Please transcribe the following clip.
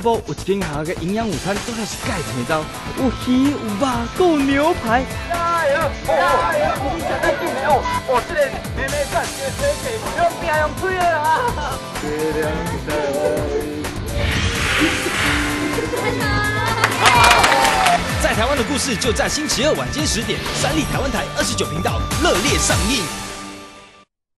部有天下嘅营养午餐都是盖成招，有鱼有肉，够牛排。加油！加油！你真在进的哦！哦，这个妹妹饭，这个水水不用饼用吹的啊！月亮在在台湾的故事就在星期二晚间10点，3立台湾台29频道热烈上映。